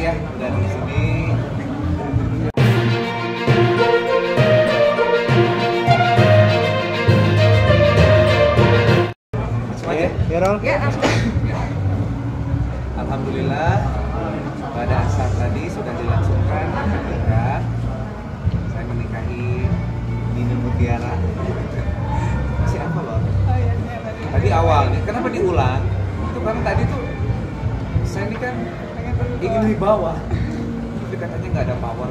ya udah di sini. Semuanya? Ya, Rol? Ya, Alhamdulillah pada saat tadi sudah dilangsungkan akad. Saya menikahi Nina Mutiara. Masih apa loh? oh iya, Tadi awalnya, kenapa diulang? Itu karena tadi tuh saya ini kan ingin lebih bawah, tapi katanya nggak ada power.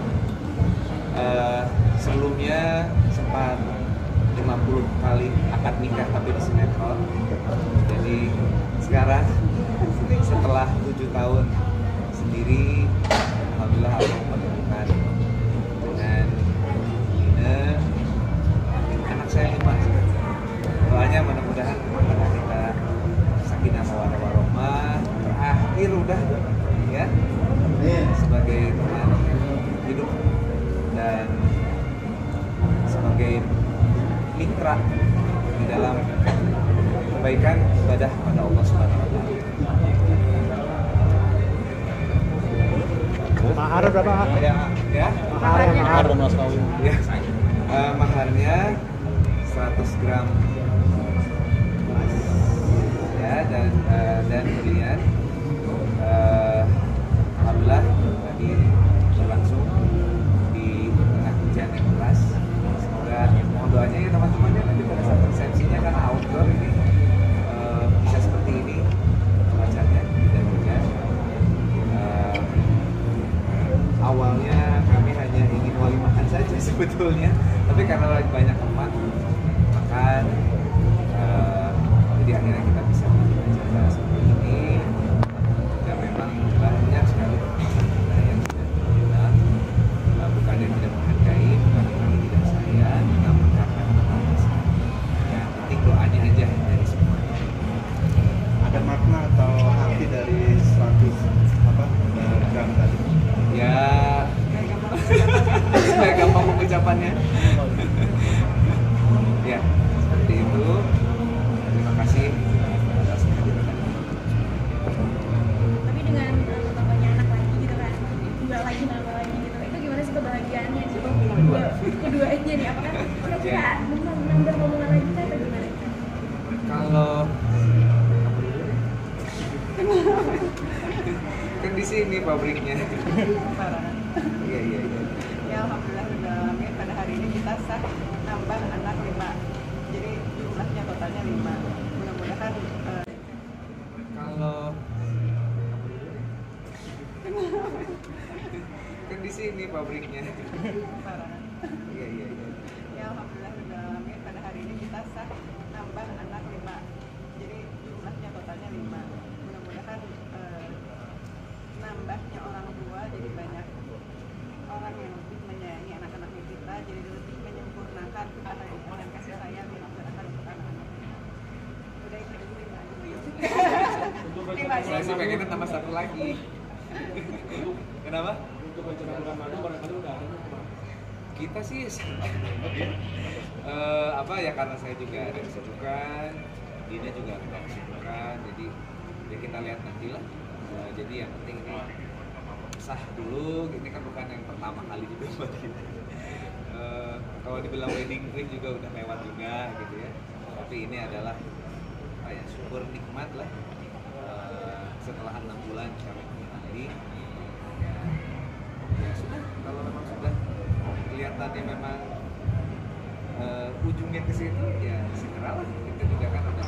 Sebelumnya sempat 50 kali akad nikah tapi di sinetron. Jadi sekarang setelah 7 tahun sendiri, alhamdulillah Allah menemukan dengan Nina, anak saya 5. Doanya mudah-mudahan rumah tangga kita sakinah mawaddah warahmah, terakhir udah ya sebagai teman hidup dan sebagai mitra di dalam kebaikan ibadah pada Allah Subhanahu wa taala. Mahar berapa? Ya. Mahar dan mas kawin. Ya. Maharnya 100 gram emas ya dan berlian. Alhamdulillah tadi berlangsung di tengah hujan yang deras. Semoga mohon doanya ya teman-temannya nanti pada saat resepsinya karena outdoor ini bisa seperti ini cuacanya tidak hujan. Awalnya kami hanya ingin walimahan saja sebetulnya, tapi karena lagi banyak teman makan, jadi akhirnya kita bisa melakukan acara seperti ini. Dan memang banyak sekali pertanyaan kita yang tidak diundang, bukan yang tidak menghargai, bukan yang tidak sayang, namun karena keterbatasan. Yang penting doanya aja dari semuanya. Ada makna atau arti dari 100 gram tadi? Ya, supaya gampang pengucapannya. Ya, seperti itu. Terima kasih atas kehadiran. tapi dengan tambahnya anak lagi gitu kan, dua lagi nambah lagi gitu, itu gimana sih kebahagiaannya sih keduanya nih? Apakah kira-kira nambah omongan lagi kan atau gimana? Kalau kan di sini pabriknya. Parah. Iya. Ya alhamdulillah amin, pada hari ini kita sah nambah anak 5. Jadi jumlahnya totalnya 5. Mudah-mudahan Kalau kan di sini pabriknya. parah. Iya. Ya alhamdulillah amin, pada hari ini kita sah nambah anak 5. Jadi jumlahnya totalnya 5. Mudah-mudahan nambahnya orang tua jadi banyak orang yang lebih menyayangi anak-anaknya kita, jadi lebih menyempurnakan kebahagiaan dan kasih sayang yang diberikan untuk anak-anak. Udah itu dulu 5 aja. Saya sih pengennya tambah 1 lagi. Kenapa? Untuk rencana bulan madu barangkali udah ada kemarin. Kita sih apa ya, karena saya juga ada kesibukan, Dina juga ada kesibukan, jadi ya kita lihat nantilah. Jadi yang penting ini sah dulu, ini kan bukan yang pertama kali juga buat kita. Kalau dibilang wedding ring juga udah lewat juga gitu ya, tapi ini adalah ya syukur nikmat lah. Setelah 6 bulan kami kembali, ya sudah, kalau memang sudah kelihatannya memang ujungnya ke situ ya segeralah, kita juga kan ada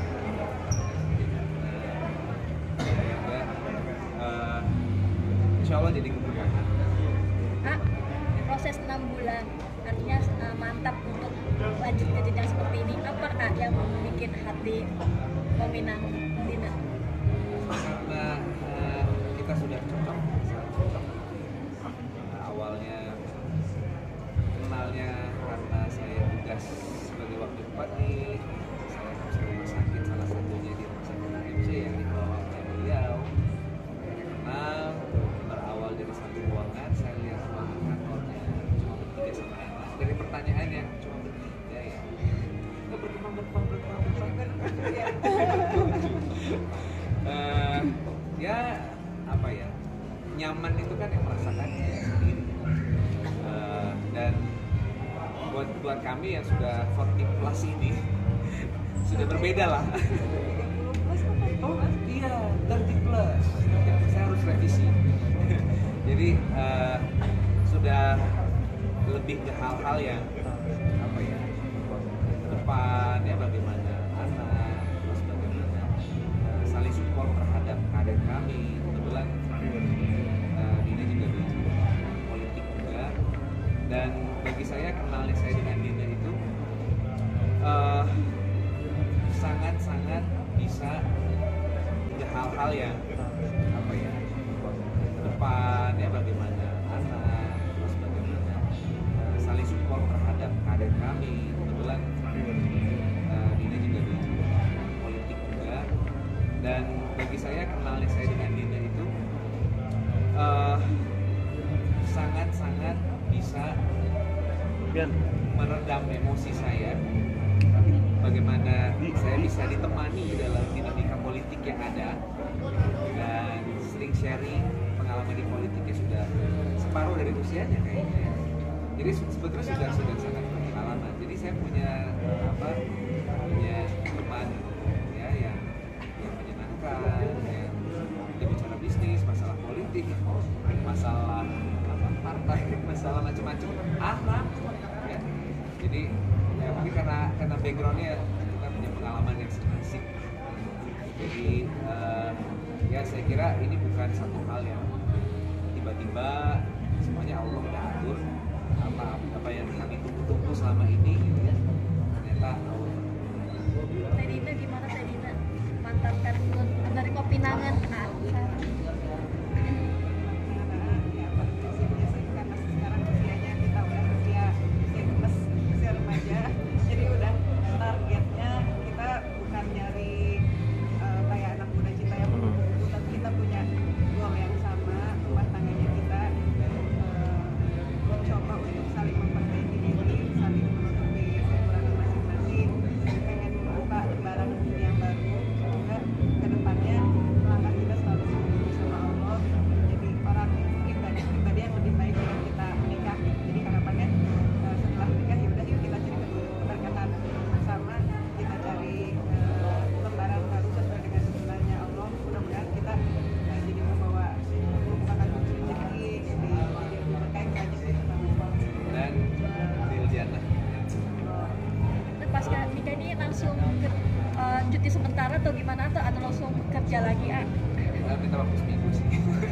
insya Allah jadi kemudian. Proses 6 bulan artinya mantap untuk lanjut ke jenjang seperti ini. Apa Kak yang bikin hati meminang Dina? Karena kita sudah cocok. Awalnya kenalnya karena saya tugas sebagai wakil bupati, saya masuk rumah sakit, salah satunya di rumah sakit AMC yang dikelola oleh beliau. Kenal, berawal dari satu ruangan, saya lihat ruangan kantornya cuma bertiga sama anak. Dari pertanyaan yang cuma bertiga ya, kita berkembang ya apa ya, nyaman itu kan yang merasakan sendiri. Dan buat kami yang sudah 40 plus ini sudah berbeda lah. Oh iya, 30 plus. Saya harus revisi. Jadi sudah lebih ke hal-hal yang apa ya, ke depan ya, bagaimana anak, terus bagaimana saling support terhadap kader kami. Kebetulan Dina juga di politik juga, dan bagi saya kenalnya saya dengan Dina itu sangat-sangat bisa ada hal-hal yang apa ya, ke depan ya, bagaimana anak, terus bagaimana saling support terhadap kader kami. Kebetulan Dina juga di politik juga, dan bagi saya kenalnya saya dengan Dina itu sangat-sangat bisa meredam emosi saya. Bagaimana saya bisa ditemani dalam dinamika politik yang ada, dan sering sharing pengalaman di politiknya sudah separuh dari usianya kayaknya. Jadi sebetulnya sudah sangat berpengalaman. Jadi saya punya teman ya yang menyenangkan, yang dia bicara bisnis, masalah politik, masalah partai, masalah macam-macam, anak ya. Jadi ya mungkin karena backgroundnya kita punya pengalaman yang asik. Jadi ya saya kira ini bukan satu hal yang tiba-tiba, semuanya Allah udah atur. Apa yang kami tunggu-tunggu selama ini gitu ya, ternyata Allah. Teh Dina gimana Teh Dina? Mantan Kadrun dari Kopinangan. Pasca nikah ini langsung cuti sementara atau gimana, atau langsung kerja lagi Minta waktu seminggu sih.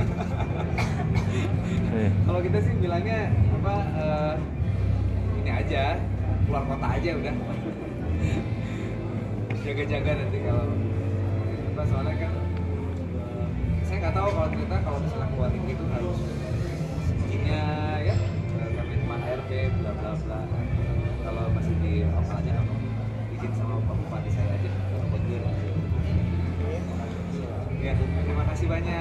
Kalau kita sih bilangnya ini aja, keluar kota aja udah. Jaga-jaga nanti kalau soalnya kan saya nggak tahu kalau ternyata kalau misalnya keluar negeri itu harus izinnya ya, kami teman ARP bla bla bla. Kalau masih di lokalnya izin sama Pak Bupati saya aja, ya, terima kasih banyak.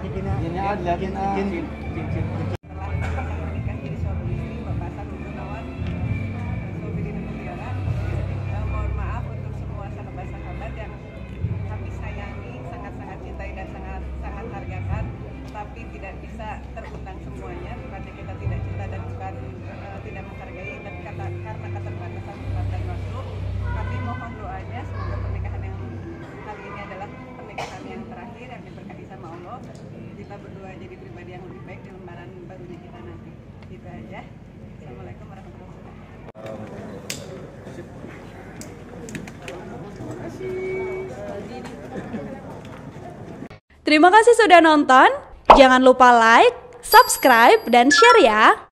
Mohon maaf untuk semua sahabat-sahabat yang kami sayangi, sangat-sangat cintai dan sangat hargakan, tapi tidak bisa terundang semuanya, bukannya kita tidak cinta dan bukan tidak menghargai, dan karena keterbatasan tempat dan waktu, kami mohon doanya semoga pernikahan yang kali ini adalah pernikahan yang terakhir yang diberkahi sama Allah. Kita berdua jadi pribadi yang lebih baik di lembaran barunya kita nanti. Gitu aja. Assalamualaikum warahmatullahi wabarakatuh. Terima kasih sudah nonton. Jangan lupa like, subscribe, dan share ya.